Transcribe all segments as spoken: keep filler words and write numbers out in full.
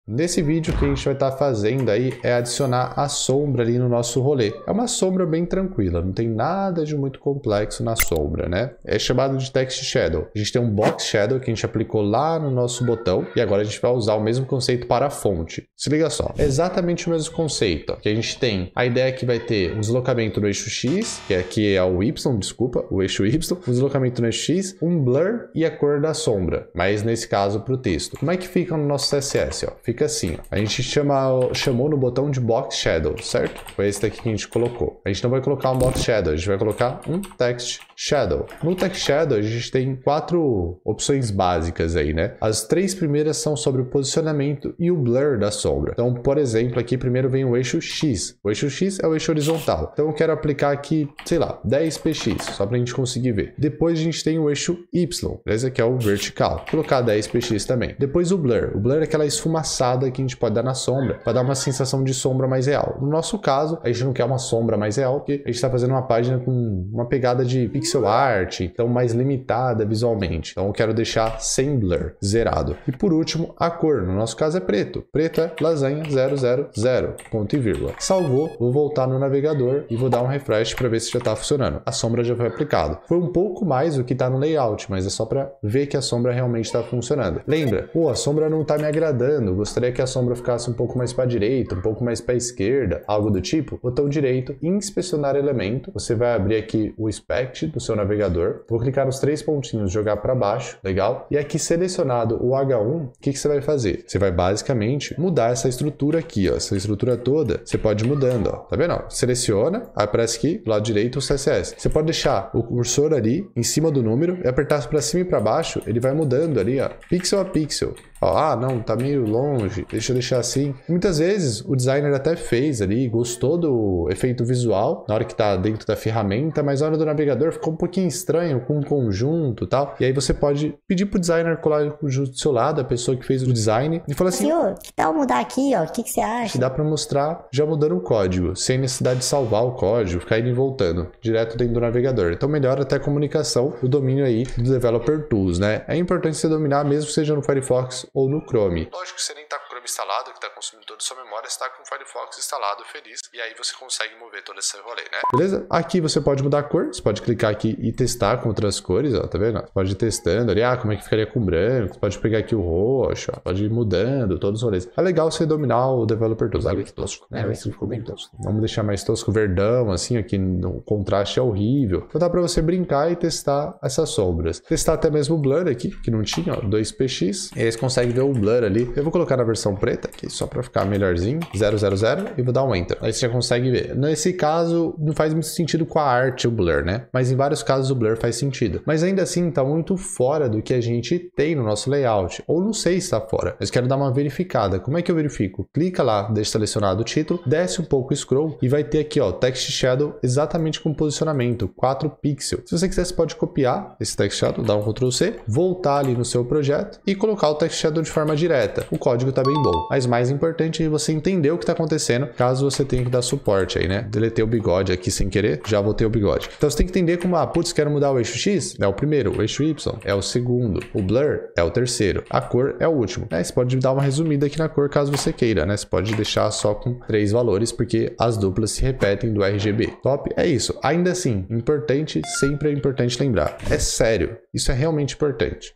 Nesse vídeo, o que a gente vai estar fazendo aí é adicionar a sombra ali no nosso rolê. É uma sombra bem tranquila, não tem nada de muito complexo na sombra, né? É chamado de Text Shadow. A gente tem um Box Shadow que a gente aplicou lá no nosso botão e agora a gente vai usar o mesmo conceito para a fonte. Se liga só, é exatamente o mesmo conceito, ó, que a gente tem a ideia que vai ter um deslocamento no eixo X, que aqui é o Y, desculpa, o eixo Y, um deslocamento no eixo X, um blur e a cor da sombra, mas nesse caso para o texto. Como é que fica no nosso C S S? Ó? Fica assim, ó. A gente chama, chamou no botão de Box Shadow, certo? Foi esse daqui que a gente colocou. A gente não vai colocar um Box Shadow, a gente vai colocar um Text Shadow. No Text Shadow a gente tem quatro opções básicas aí, né? As três primeiras são sobre o posicionamento e o blur da sombra. Então, por exemplo, aqui primeiro vem o eixo X. O eixo X é o eixo horizontal. Então eu quero aplicar aqui, sei lá, dez P X, só pra gente conseguir ver. Depois a gente tem o eixo Y, beleza? Que é o vertical. Vou colocar dez P X também. Depois o blur. O blur é aquela esfumaçada que a gente pode dar na sombra para dar uma sensação de sombra mais real. No nosso caso, a gente não quer uma sombra mais real, porque a gente está fazendo uma página com uma pegada de pixel art, então mais limitada visualmente. Então eu quero deixar sem blur, zerado. E por último, a cor. No nosso caso é preto. Preto é lasanha zero zero zero, ponto e vírgula. Salvou, vou voltar no navegador e vou dar um refresh para ver se já está funcionando. A sombra já foi aplicada. Foi um pouco mais do que está no layout, mas é só para ver que a sombra realmente está funcionando. Lembra? Pô, a sombra não está me agradando, gostaria que a sombra ficasse um pouco mais para a direita, um pouco mais para a esquerda, algo do tipo. Botão direito, inspecionar elemento. Você vai abrir aqui o Inspect do seu navegador. Vou clicar nos três pontinhos, jogar para baixo, legal? E aqui selecionado o H um, o que, que você vai fazer? Você vai basicamente mudar essa estrutura aqui, ó. Essa estrutura toda, você pode ir mudando, ó. Tá vendo? Ó? Seleciona, aparece aqui do lado direito o C S S. Você pode deixar o cursor ali em cima do número e apertar para cima e para baixo, ele vai mudando ali, ó, pixel a pixel. Ó, ah, não, tá meio longe, deixa eu deixar assim. Muitas vezes o designer até fez ali, gostou do efeito visual na hora que tá dentro da ferramenta, mas na hora do navegador ficou um pouquinho estranho com um conjunto e tal. E aí você pode pedir pro designer colar o conjunto do seu lado, a pessoa que fez o design, e falar assim: senhor, que tal mudar aqui, ó? O que, que você acha? Dá pra mostrar já mudando o código, sem necessidade de salvar o código, ficar indo e voltando, direto dentro do navegador. Então melhora até a comunicação, o domínio aí do Developer Tools, né? É importante você dominar, mesmo que seja no Firefox ou no Chrome. Lógico que você nem tá com o Chrome instalado, que está consumindo toda a sua memória, você está com o Firefox instalado, feliz, e aí você consegue mover todo esse rolê, né? Beleza? Aqui você pode mudar a cor, você pode clicar aqui e testar com outras cores, ó, tá vendo? Você pode ir testando ali, ah, como é que ficaria com branco, você pode pegar aqui o roxo, ó, pode ir mudando todos os rolês. É legal você dominar o Developer Tools. Ah, que tosco, né? Esse ficou bem tosco. Vamos deixar mais tosco, verdão, assim, aqui o contraste é horrível. Então dá pra você brincar e testar essas sombras. Testar até mesmo o blur aqui, que não tinha, ó, dois P X, e aí você consegue ver o blur ali. Eu vou colocar na versão preta aqui, só para ficar melhorzinho, zero zero zero, e vou dar um Enter. Aí você já consegue ver. Nesse caso, não faz muito sentido com a arte o blur, né? Mas em vários casos o blur faz sentido. Mas ainda assim, tá muito fora do que a gente tem no nosso layout. Ou não sei se está fora, mas quero dar uma verificada. Como é que eu verifico? Clica lá, deixa selecionado o título, desce um pouco o scroll e vai ter aqui, ó, Text Shadow exatamente com posicionamento, quatro pixels. Se você quiser, você pode copiar esse Text Shadow, dar um control C, voltar ali no seu projeto e colocar o Text Shadow de forma direta. O código tá bem bom, mas mais importante é você entender o que tá acontecendo, caso você tenha que dar suporte aí, né? Deletei o bigode aqui sem querer, já voltei o bigode. Então você tem que entender como, ah, putz, quero mudar o eixo X, é o primeiro, o eixo Y é o segundo, o blur é o terceiro, a cor é o último. É, você pode dar uma resumida aqui na cor caso você queira, né? Você pode deixar só com três valores, porque as duplas se repetem do R G B. Top? É isso. Ainda assim, importante, sempre é importante lembrar. É sério, isso é realmente importante.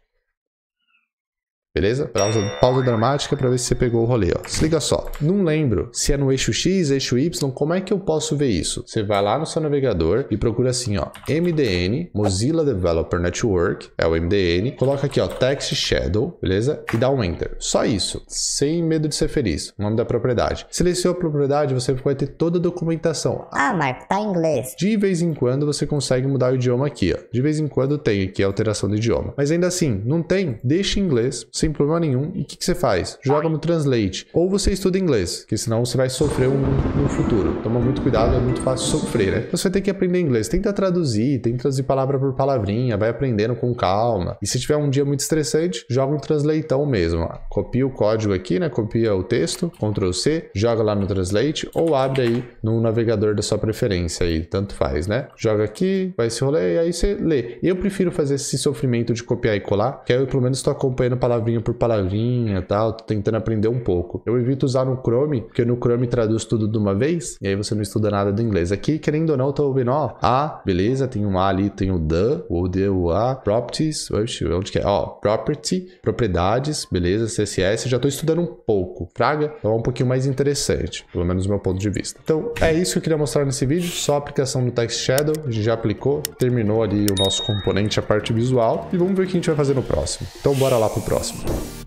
Beleza? Pausa, pausa dramática para ver se você pegou o rolê, ó. Se liga só. Não lembro se é no eixo X, eixo Y, como é que eu posso ver isso? Você vai lá no seu navegador e procura assim, ó, M D N, Mozilla Developer Network, é o M D N, coloca aqui, ó, Text Shadow, beleza? E dá um Enter. Só isso, sem medo de ser feliz, o nome da propriedade. Seleciona a propriedade, você vai ter toda a documentação. Ah, Marco, tá em inglês. De vez em quando você consegue mudar o idioma aqui, ó. De vez em quando tem aqui a alteração do idioma. Mas ainda assim, não tem? Deixa em inglês, sem problema nenhum. E o que, que você faz? Joga no Translate. Ou você estuda inglês, que senão você vai sofrer um, no futuro. Toma muito cuidado, é muito fácil sofrer, né? Você vai ter que aprender inglês. Tenta traduzir, tenta traduzir palavra por palavrinha, vai aprendendo com calma. E se tiver um dia muito estressante, joga um Translateão mesmo. Ó. Copia o código aqui, né? Copia o texto, control C, joga lá no Translate ou abre aí no navegador da sua preferência aí, tanto faz, né? Joga aqui, vai se rolar e aí você lê. Eu prefiro fazer esse sofrimento de copiar e colar, que aí eu pelo menos estou acompanhando palavrinha palavrinha por palavrinha e tal, tô tentando aprender um pouco. Eu evito usar no Chrome, porque no Chrome traduz tudo de uma vez, e aí você não estuda nada do inglês. Aqui, querendo ou não, eu tô vendo, ó, A, beleza, tem um A ali, tem o the, o the, o A, properties, oxe, onde que é? Ó, property, propriedades, beleza, C S S, já tô estudando um pouco, fraga? Então é um pouquinho mais interessante, pelo menos do meu ponto de vista. Então, é isso que eu queria mostrar nesse vídeo, só a aplicação do Text Shadow, a gente já aplicou, terminou ali o nosso componente, a parte visual, e vamos ver o que a gente vai fazer no próximo. Então, bora lá pro próximo.